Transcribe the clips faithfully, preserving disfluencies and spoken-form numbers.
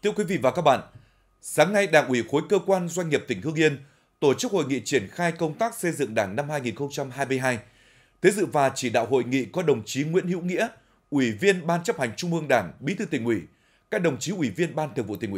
Thưa quý vị và các bạn, sáng nay Đảng ủy khối cơ quan doanh nghiệp tỉnh Hưng Yên tổ chức hội nghị triển khai công tác xây dựng Đảng năm hai nghìn không trăm hai mươi hai. Tới dự và chỉ đạo hội nghị có đồng chí Nguyễn Hữu Nghĩa, Ủy viên Ban Chấp hành Trung ương Đảng, Bí thư Tỉnh ủy, các đồng chí Ủy viên Ban Thường vụ Tỉnh ủy.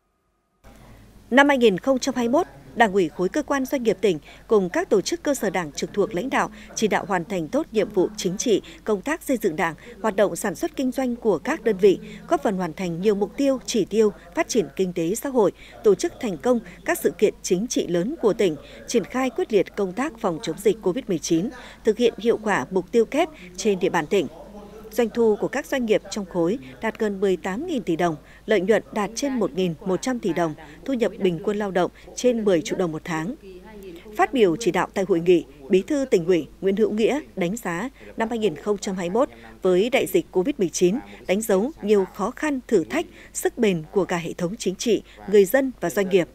Năm hai nghìn không trăm hai mươi mốt, Đảng ủy khối cơ quan doanh nghiệp tỉnh cùng các tổ chức cơ sở Đảng trực thuộc lãnh đạo chỉ đạo hoàn thành tốt nhiệm vụ chính trị, công tác xây dựng Đảng, hoạt động sản xuất kinh doanh của các đơn vị, góp phần hoàn thành nhiều mục tiêu, chỉ tiêu phát triển kinh tế xã hội, tổ chức thành công các sự kiện chính trị lớn của tỉnh, triển khai quyết liệt công tác phòng chống dịch Covid mười chín, thực hiện hiệu quả mục tiêu kép trên địa bàn tỉnh. Doanh thu của các doanh nghiệp trong khối đạt gần mười tám nghìn tỷ đồng, lợi nhuận đạt trên một nghìn một trăm tỷ đồng, thu nhập bình quân lao động trên mười triệu đồng một tháng. Phát biểu chỉ đạo tại hội nghị, Bí thư Tỉnh ủy Nguyễn Hữu Nghĩa đánh giá năm hai nghìn không trăm hai mươi mốt với đại dịch Covid mười chín đánh dấu nhiều khó khăn, thử thách, sức bền của cả hệ thống chính trị, người dân và doanh nghiệp.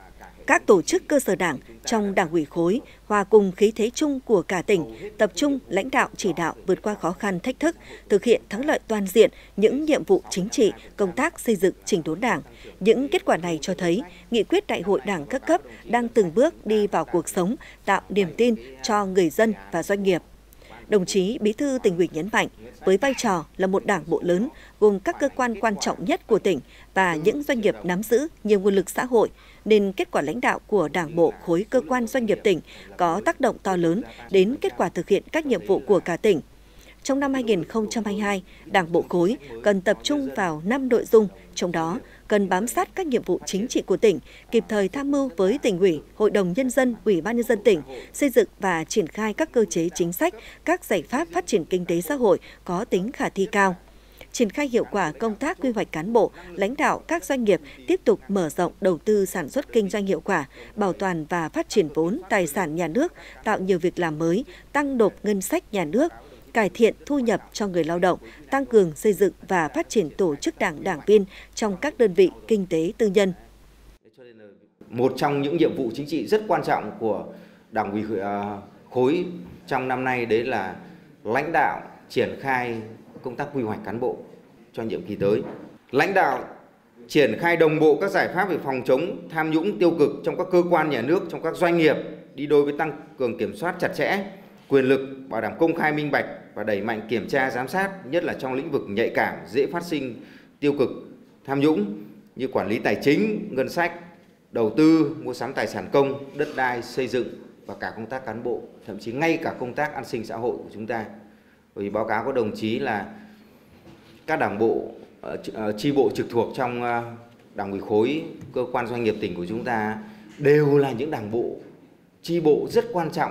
Các tổ chức cơ sở Đảng trong Đảng ủy khối hòa cùng khí thế chung của cả tỉnh, tập trung lãnh đạo chỉ đạo vượt qua khó khăn thách thức, thực hiện thắng lợi toàn diện những nhiệm vụ chính trị, công tác xây dựng chỉnh đốn Đảng. Những kết quả này cho thấy nghị quyết Đại hội Đảng các cấp đang từng bước đi vào cuộc sống, tạo niềm tin cho người dân và doanh nghiệp. Đồng chí Bí thư Tỉnh ủy nhấn mạnh, với vai trò là một đảng bộ lớn gồm các cơ quan quan trọng nhất của tỉnh và những doanh nghiệp nắm giữ nhiều nguồn lực xã hội, nên kết quả lãnh đạo của Đảng bộ khối cơ quan doanh nghiệp tỉnh có tác động to lớn đến kết quả thực hiện các nhiệm vụ của cả tỉnh. Trong năm hai nghìn không trăm hai mươi hai, Đảng bộ khối cần tập trung vào năm nội dung, trong đó cần bám sát các nhiệm vụ chính trị của tỉnh, kịp thời tham mưu với Tỉnh ủy, Hội đồng Nhân dân, Ủy ban Nhân dân tỉnh, xây dựng và triển khai các cơ chế chính sách, các giải pháp phát triển kinh tế xã hội có tính khả thi cao. Triển khai hiệu quả công tác quy hoạch cán bộ, lãnh đạo các doanh nghiệp tiếp tục mở rộng đầu tư sản xuất kinh doanh hiệu quả, bảo toàn và phát triển vốn tài sản nhà nước, tạo nhiều việc làm mới, tăng nộp ngân sách nhà nước, cải thiện thu nhập cho người lao động, tăng cường xây dựng và phát triển tổ chức đảng đảng viên trong các đơn vị kinh tế tư nhân. Một trong những nhiệm vụ chính trị rất quan trọng của Đảng ủy khối trong năm nay đấy là lãnh đạo triển khai công tác quy hoạch cán bộ cho nhiệm kỳ tới. Lãnh đạo triển khai đồng bộ các giải pháp về phòng chống tham nhũng tiêu cực trong các cơ quan nhà nước, trong các doanh nghiệp, đi đôi với tăng cường kiểm soát chặt chẽ quyền lực, bảo đảm công khai minh bạch và đẩy mạnh kiểm tra giám sát, nhất là trong lĩnh vực nhạy cảm, dễ phát sinh tiêu cực, tham nhũng như quản lý tài chính, ngân sách, đầu tư, mua sắm tài sản công, đất đai, xây dựng và cả công tác cán bộ, thậm chí ngay cả công tác an sinh xã hội của chúng ta. Bởi vì báo cáo của đồng chí là các đảng bộ, chi bộ trực thuộc trong Đảng ủy khối cơ quan doanh nghiệp tỉnh của chúng ta đều là những đảng bộ, chi bộ rất quan trọng,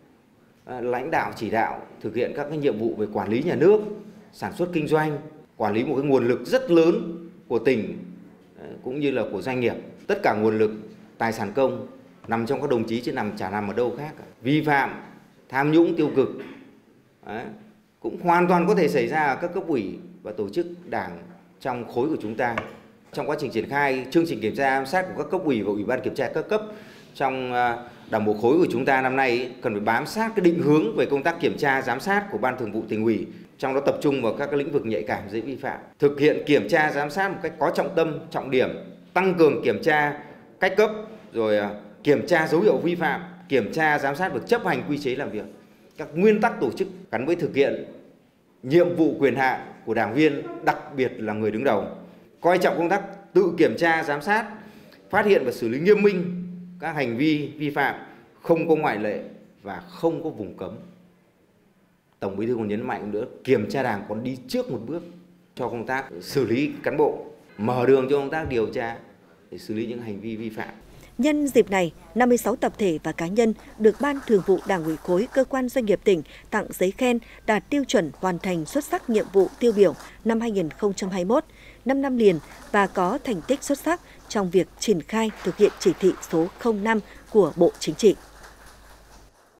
lãnh đạo chỉ đạo thực hiện các cái nhiệm vụ về quản lý nhà nước, sản xuất kinh doanh, quản lý một cái nguồn lực rất lớn của tỉnh cũng như là của doanh nghiệp. Tất cả nguồn lực, tài sản công nằm trong các đồng chí chứ nằm chả nằm ở đâu khác cả. Vi phạm, tham nhũng tiêu cực đấy, cũng hoàn toàn có thể xảy ra ở các cấp ủy và tổ chức đảng trong khối của chúng ta. Trong quá trình triển khai chương trình kiểm tra giám sát của các cấp ủy và ủy ban kiểm tra các cấp trong Đảng bộ khối của chúng ta năm nay cần phải bám sát cái định hướng về công tác kiểm tra giám sát của Ban Thường vụ Tỉnh ủy, trong đó tập trung vào các cái lĩnh vực nhạy cảm dễ vi phạm, thực hiện kiểm tra giám sát một cách có trọng tâm, trọng điểm, tăng cường kiểm tra cách cấp, rồi kiểm tra dấu hiệu vi phạm, kiểm tra giám sát việc chấp hành quy chế làm việc, các nguyên tắc tổ chức gắn với thực hiện nhiệm vụ quyền hạn của đảng viên, đặc biệt là người đứng đầu, coi trọng công tác tự kiểm tra giám sát, phát hiện và xử lý nghiêm minh các hành vi vi phạm, không có ngoại lệ và không có vùng cấm. Tổng Bí thư còn nhấn mạnh nữa, kiểm tra đảng còn đi trước một bước cho công tác xử lý cán bộ, mở đường cho công tác điều tra để xử lý những hành vi vi phạm. Nhân dịp này, năm mươi sáu tập thể và cá nhân được Ban Thường vụ Đảng ủy khối cơ quan doanh nghiệp tỉnh tặng giấy khen đạt tiêu chuẩn hoàn thành xuất sắc nhiệm vụ tiêu biểu năm hai nghìn không trăm hai mươi mốt, năm năm liền và có thành tích xuất sắc trong việc triển khai thực hiện chỉ thị số không năm của Bộ Chính trị.